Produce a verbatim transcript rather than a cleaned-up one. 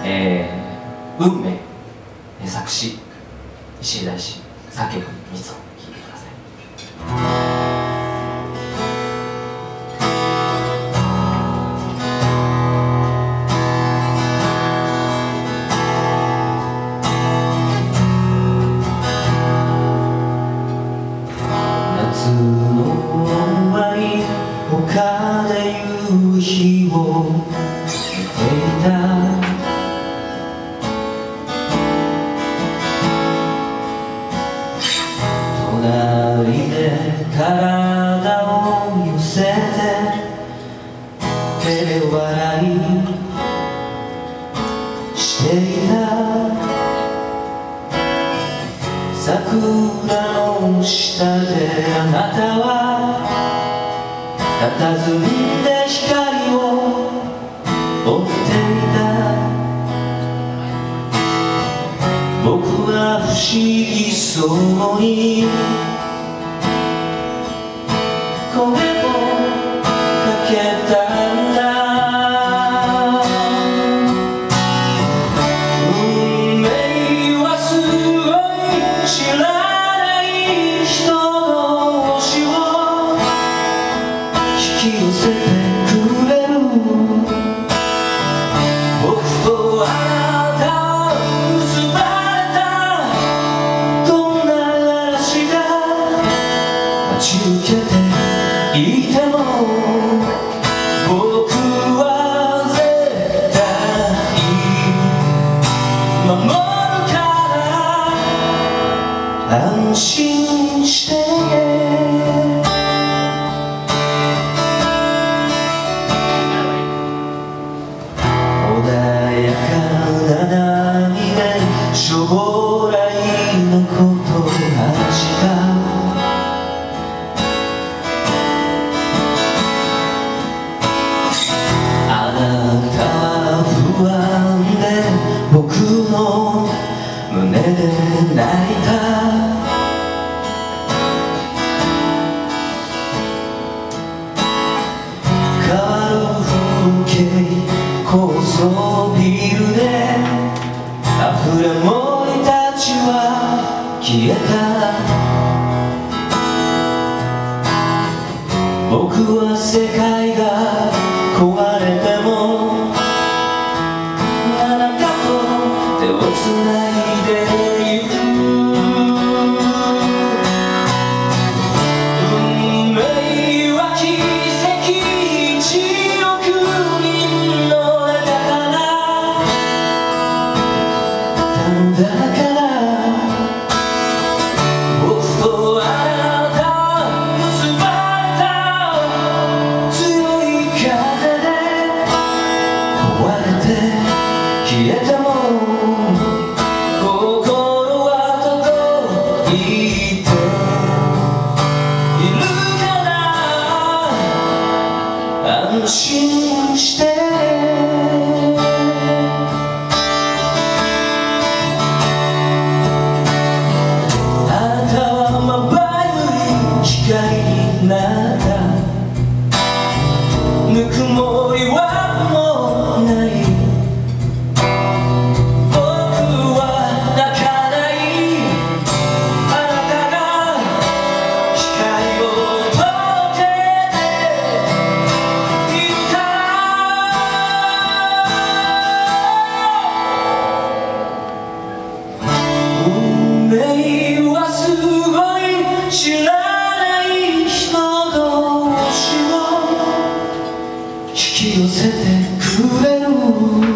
えー、運命、作詞石井大志、作曲三つを聴いてください。 夏の終わり、丘で夕日を見ていた。隣で体を寄せて照れ笑いしていた。桜の下であなたは佇んで光を追っていた。僕は不思議そうに声をかけたんだ。運命はすごい、知らない人同士を引き寄せてくれる。僕とあなたを結ばれた、どんな嵐が待ち受けていても、僕は絶対守るから安心して。穏やかな波で将来のことを話した。あなたは不安で僕の胸で泣いた。変わる風景、高層ビルで溢れ森たちは消えた。僕は世界が壊れてもあなたと手をつないでゆく。運命は奇跡、いちおくにんの中から頼んだから、僕とあなたは結ばれた。強い風で壊れて消えても心は届いているから安心して。あなたはまばゆい光になった。ぬくもりはもうない。僕は泣かない。あなたが光を届けているから。運命はすごい、知らない人同士を引き寄せてくれる。